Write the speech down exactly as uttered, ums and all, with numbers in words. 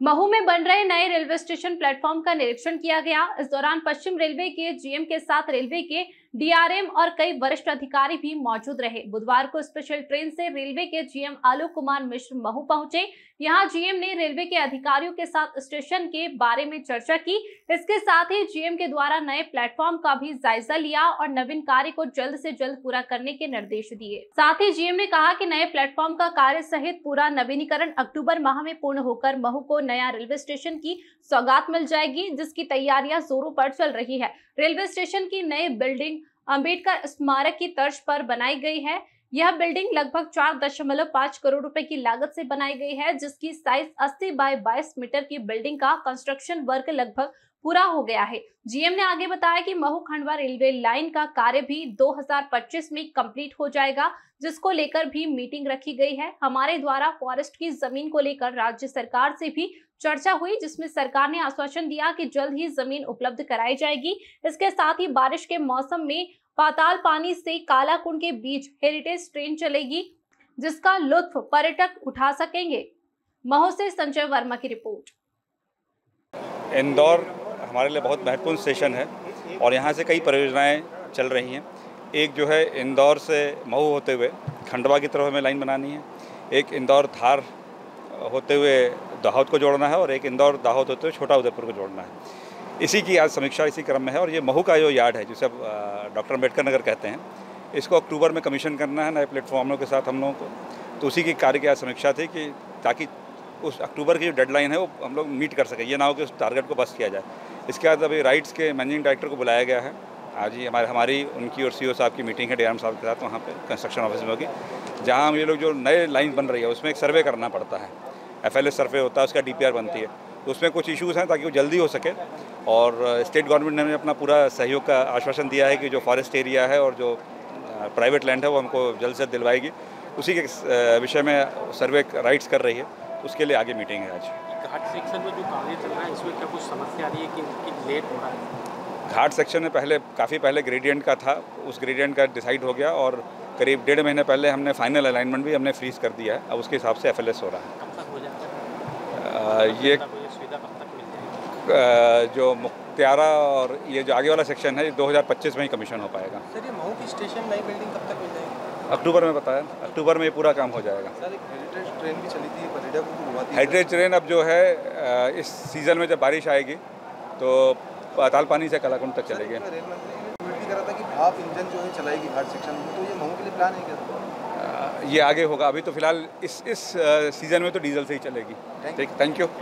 महू में बन रहे नए रेलवे स्टेशन प्लेटफॉर्म का निरीक्षण किया गया। इस दौरान पश्चिम रेलवे के जीएम के साथ रेलवे के डीआरएम और कई वरिष्ठ अधिकारी भी मौजूद रहे। बुधवार को स्पेशल ट्रेन से रेलवे के जीएम आलोक कुमार मिश्र महू पहुंचे। यहां जीएम ने रेलवे के अधिकारियों के साथ स्टेशन के बारे में चर्चा की। इसके साथ ही जीएम के द्वारा नए प्लेटफॉर्म का भी जायजा लिया और नवीन कार्य को जल्द से जल्द पूरा करने के निर्देश दिए। साथ ही जीएम ने कहा कि नए प्लेटफॉर्म का कार्य सहित पूरा नवीनीकरण अक्टूबर माह में पूर्ण होकर महू को नया रेलवे स्टेशन की सौगात मिल जाएगी, जिसकी तैयारियां जोरों पर चल रही है। रेलवे स्टेशन की नई बिल्डिंग अंबेडकर स्मारक की तर्ज पर बनाई गई है। यह बिल्डिंग लगभग चार दशमलव पाँच करोड़ रुपए की लागत से बनाई गई है, जिसकी साइज अस्सी बाय बाईस मीटर की बिल्डिंग का कंस्ट्रक्शन वर्क लगभग पूरा हो गया है। जीएम ने आगे बताया कि महू खंडवा रेलवे लाइन का कार्य भी दो हज़ार पच्चीस में कंप्लीट हो जाएगा, जिसको लेकर भी मीटिंग रखी गई है। हमारे द्वारा फॉरेस्ट की जमीन को लेकर राज्य सरकार से भी चर्चा हुई, जिसमें सरकार ने आश्वासन दिया कि जल्द ही जमीन उपलब्ध कराई जाएगी। इसके साथ ही बारिश के मौसम में पाताल पानी से कालाकुंड के बीच हेरिटेज ट्रेन चलेगी, जिसका लुत्फ पर्यटक उठा सकेंगे। महू से संजय वर्मा की रिपोर्ट। इंदौर हमारे लिए बहुत महत्वपूर्ण स्टेशन है और यहाँ से कई परियोजनाएं चल रही हैं। एक जो है इंदौर से महू होते हुए खंडवा की तरफ हमें लाइन बनानी है, एक इंदौर धार होते हुए दाहोद को जोड़ना है और एक इंदौर दाहोद होते हुए छोटा उदयपुर को जोड़ना है। इसी की आज समीक्षा इसी क्रम में है और ये महू का जो यार्ड है, जिसे डॉक्टर अम्बेडकर नगर कहते हैं, इसको अक्टूबर में कमीशन करना है नए प्लेटफॉर्मों के साथ हम लोगों को। तो उसी की कार्य की आज समीक्षा थी कि ताकि उस अक्टूबर की जो डेडलाइन है वो हम लोग मीट कर सकें, ये ना हो कि उस टारगेट को बस किया जाए। इसके बाद अभी राइट्स के मैनेजिंग डायरेक्टर को बुलाया गया है। आज ही हमारे हमारी उनकी और सीओ साहब की मीटिंग है डीआरएम साहब के साथ वहाँ पे कंस्ट्रक्शन ऑफिस में होगी, जहाँ हम ये लोग जो नए लाइन बन रही है उसमें एक सर्वे करना पड़ता है। एफएलएस सर्वे होता है, उसका डीपीआर बनती है, तो उसमें कुछ इश्यूज़ हैं ताकि वो जल्दी हो सके। और स्टेट गवर्नमेंट ने हमें अपना पूरा सहयोग का आश्वासन दिया है कि जो फॉरेस्ट एरिया है और जो प्राइवेट लैंड है वो हमको जल्द से दिलवाएगी। उसी के विषय में सर्वे राइट्स कर रही है, उसके लिए आगे मीटिंग है आज। घाट सेक्शन में जो कार्य चल रहा है इसमें क्या कुछ समस्या आ रही है कि, कि लेट हो रहा है? घाट सेक्शन में पहले काफ़ी पहले ग्रेडियंट का था, उस ग्रेडियंट का डिसाइड हो गया और करीब डेढ़ महीने पहले हमने फाइनल अलाइनमेंट भी हमने फ्रीज कर दिया है। अब उसके हिसाब से एफएलएस हो रहा है। कब तक हो जाएगा? ये सुविधा कब तक मिल जाएगी? जो मुख्तियारा और ये जो आगे वाला सेक्शन है दो हज़ार पच्चीस में ही कमीशन हो पाएगा। सर, ये महू की स्टेशन नई बिल्डिंग कब तक मिल जाएगी? अक्टूबर में बताया, अक्टूबर में ये पूरा काम हो जाएगा। सर, एक हेरिटेज ट्रेन भी चली थी, पर्यटकों को घुमाती है। हेरिटेज ट्रेन अब जो है इस सीज़न में जब बारिश आएगी तो पाताल पानी से कालाकुंड तक चलेगी। रेल मंत्री ने कहा था कि भाप इंजन जो है चलाएगी घाट सेक्शन में, तो ये महू के लिए प्लान है क्या? ये आगे होगा, अभी तो फिलहाल इस इस सीज़न में तो डीजल से ही चलेगी। ठीक, थैंक यू।